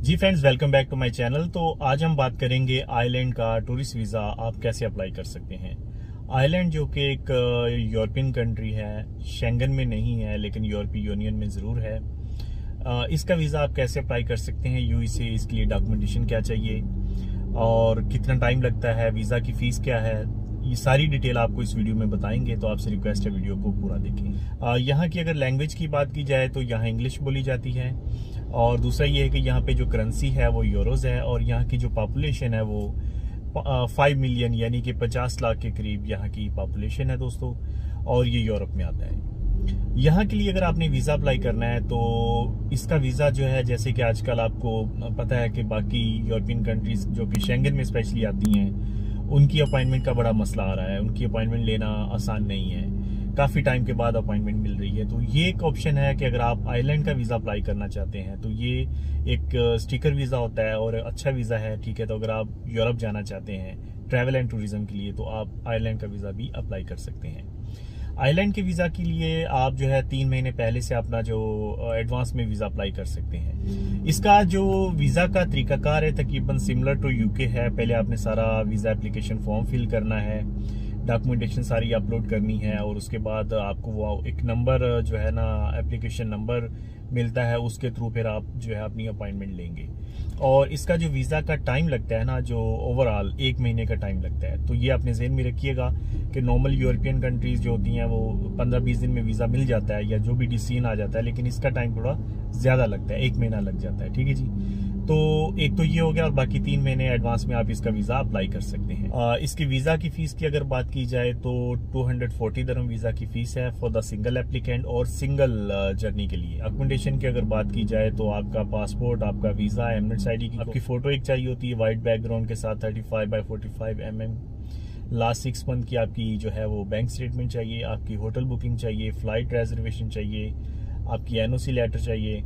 Ji friends, welcome back to my channel. तो आज हम बात करेंगे आयरलैंड का टूरिस्ट वीज़ा आप कैसे अप्लाई कर सकते हैं। आयरलैंड जो कि एक यूरोपियन कंट्री है, शेंगन में नहीं है लेकिन यूरोपीय यूनियन में ज़रूर है। इसका वीज़ा आप कैसे अप्लाई कर सकते हैं, यूई से इसके लिए डॉक्यूमेंटेशन क्या चाहिए और कितना टाइम लगता है, वीज़ा की फ़ीस क्या है, ये सारी डिटेल आपको इस वीडियो में बताएंगे। तो आपसे रिक्वेस्ट है वीडियो को पूरा देखें। यहाँ की अगर लैंग्वेज की बात की जाए तो यहाँ इंग्लिश बोली जाती है और दूसरा ये है कि यहाँ पे जो करेंसी है वो यूरोज है और यहाँ की जो पॉपुलेशन है वो 5 मिलियन यानी कि 50 लाख के करीब यहाँ की पॉपुलेशन है दोस्तों, और ये यूरोप में आता है। यहाँ के लिए अगर आपने वीज़ा अप्लाई करना है तो इसका वीज़ा जो है, जैसे कि आजकल आपको पता है कि बाकी यूरोपियन कंट्रीज जो कि शेंगन में स्पेशली आती हैं उनकी अपॉइंटमेंट का बड़ा मसला आ रहा है। उनकी अपॉइंटमेंट लेना आसान नहीं है, काफ़ी टाइम के बाद अपॉइंटमेंट मिल रही है। तो ये एक ऑप्शन है कि अगर आप आयरलैंड का वीज़ा अप्लाई करना चाहते हैं तो ये एक स्टिकर वीज़ा होता है और अच्छा वीज़ा है, ठीक है। तो अगर आप यूरोप जाना चाहते हैं ट्रैवल एंड टूरिज्म के लिए तो आप आयरलैंड का वीज़ा भी अप्लाई कर सकते हैं। आयरलैंड के वीज़ा के लिए आप जो है 3 महीने पहले से अपना जो एडवांस में वीज़ा अप्लाई कर सकते हैं। इसका जो वीज़ा का तरीकाकार है तकरीबन सिमिलर टू यूके है। पहले आपने सारा वीज़ा एप्लीकेशन फॉर्म फिल करना है, डॉक्यूमेंटेशन सारी अपलोड करनी है और उसके बाद आपको वो एक नंबर जो है ना, एप्लीकेशन नंबर मिलता है, उसके थ्रू फिर आप जो है अपनी अपॉइंटमेंट लेंगे। और इसका जो वीज़ा का टाइम लगता है ना, जो ओवरऑल 1 महीने का टाइम लगता है। तो ये अपने ज़हन में रखिएगा कि नॉर्मल यूरोपियन कंट्रीज़ जो होती हैं वो 15-20 दिन में वीज़ा मिल जाता है या जो भी डिसीजन आ जाता है, लेकिन इसका टाइम थोड़ा ज़्यादा लगता है, 1 महीना लग जाता है, ठीक है जी। तो एक तो ये हो गया और बाकी 3 महीने एडवांस में आप इसका वीज़ा अप्लाई कर सकते हैं। इसकी वीज़ा की फ़ीस की अगर बात की जाए तो 240 दिरहम वीज़ा की फ़ीस है फॉर द सिंगल एप्लीकेंट और सिंगल जर्नी के लिए। अकोमोडेशन की अगर बात की जाए तो आपका पासपोर्ट, आपका वीज़ा, एमिरेट्स आईडी की आपकी फ़ोटो एक चाहिए होती है वाइट बैकग्राउंड के साथ 35x45 mm। लास्ट 6 मंथ की आपकी जो है वो बैंक स्टेटमेंट चाहिए, आपकी होटल बुकिंग चाहिए, फ़्लाइट रिजर्वेशन चाहिए, आपकी NOC लेटर चाहिए।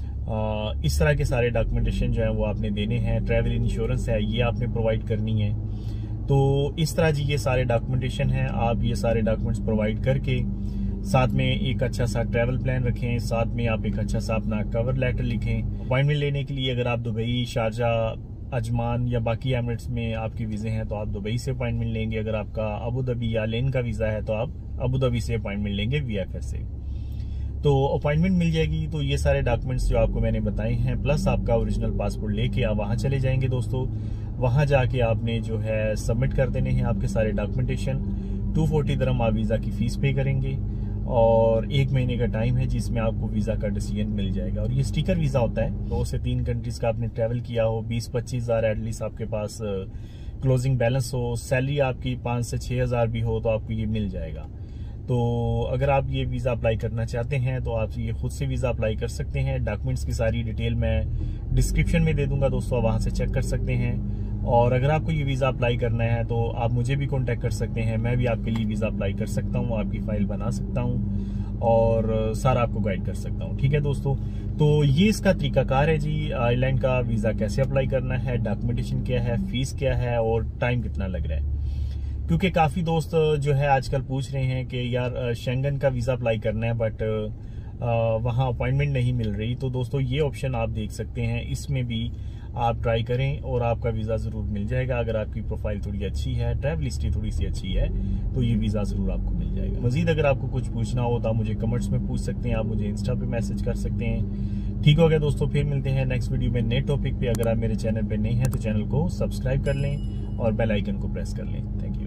इस तरह के सारे डॉक्यूमेंटेशन जो है वो आपने देने हैं। ट्रैवल इंश्योरेंस है, ये आपने प्रोवाइड करनी है। तो इस तरह जी ये सारे डॉक्यूमेंटेशन हैं। आप ये सारे डॉक्यूमेंट्स प्रोवाइड करके साथ में एक अच्छा सा ट्रैवल प्लान रखें, साथ में आप एक अच्छा सा अपना कवर लेटर लिखें। अपॉइंटमेंट लेने के लिए अगर आप दुबई, शारजाह, अजमान या बाकी एमिरेट्स में आपके वीज़े हैं तो आप दुबई से अपॉइंटमेंट लेंगे। अगर आपका अबू धाबी या लेन का वीज़ा है तो आप अबू धाबी से अपॉइंटमेंट लेंगे VFS से, तो अपॉइंटमेंट मिल जाएगी। तो ये सारे डॉक्यूमेंट्स जो आपको मैंने बताए हैं प्लस आपका ओरिजिनल पासपोर्ट लेके आप वहाँ चले जाएंगे दोस्तों। वहाँ जाके आपने जो है सबमिट कर देने हैं आपके सारे डॉक्यूमेंटेशन। 240 दिरहम आप वीज़ा की फ़ीस पे करेंगे और 1 महीने का टाइम है जिसमें आपको वीज़ा का डिसीजन मिल जाएगा। और ये स्टिकर वीज़ा होता है, 2 से 3 कंट्रीज़ का आपने ट्रैवल किया हो, 20-25 हज़ार एटलीस्ट आपके पास क्लोजिंग बैलेंस हो, सैलरी आपकी 5 से 6 हज़ार भी हो तो आपको ये मिल जाएगा। तो अगर आप ये वीज़ा अप्लाई करना चाहते हैं तो आप ये खुद से वीज़ा अप्लाई कर सकते हैं। डॉक्यूमेंट्स की सारी डिटेल मैं डिस्क्रिप्शन में दे दूंगा दोस्तों, आप वहाँ से चेक कर सकते हैं। और अगर आपको ये वीज़ा अप्लाई करना है तो आप मुझे भी कांटेक्ट कर सकते हैं, मैं भी आपके लिए वीज़ा अप्लाई कर सकता हूँ, आपकी फ़ाइल बना सकता हूँ और सारा आपको गाइड कर सकता हूँ, ठीक है दोस्तों। तो ये इसका तरीकाकार है जी, आयरलैंड का वीज़ा कैसे अप्लाई करना है, डॉक्यूमेंटेशन क्या है, फ़ीस क्या है और टाइम कितना लग रहा है। क्योंकि काफ़ी दोस्त जो है आजकल पूछ रहे हैं कि यार शेंगन का वीज़ा अप्लाई करना है बट वहाँ अपॉइंटमेंट नहीं मिल रही। तो दोस्तों ये ऑप्शन आप देख सकते हैं, इसमें भी आप ट्राई करें और आपका वीज़ा ज़रूर मिल जाएगा। अगर आपकी प्रोफाइल थोड़ी अच्छी है, ट्रैवल हिस्ट्री थोड़ी सी अच्छी है तो ये वीज़ा ज़रूर आपको मिल जाएगा। मज़ीद अगर आपको कुछ पूछना हो तो आप मुझे कमेंट्स में पूछ सकते हैं, आप मुझे इंस्टा पे मैसेज कर सकते हैं। ठीक हो गया दोस्तों, फिर मिलते हैं नेक्स्ट वीडियो में नए टॉपिक पे। अगर आप मेरे चैनल पे नए हैं तो चैनल को सब्सक्राइब कर लें और बेल आइकन को प्रेस कर लें। Thank you.